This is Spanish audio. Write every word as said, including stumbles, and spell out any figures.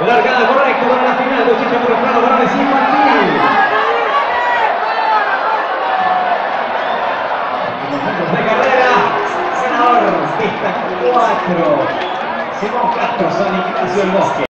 Largada correcto para la final. Bochicha por el plano varones infantil. Momentos de carrera. Ganador. Pista cuatro. Simón Castro, San Ignacio del Bosque.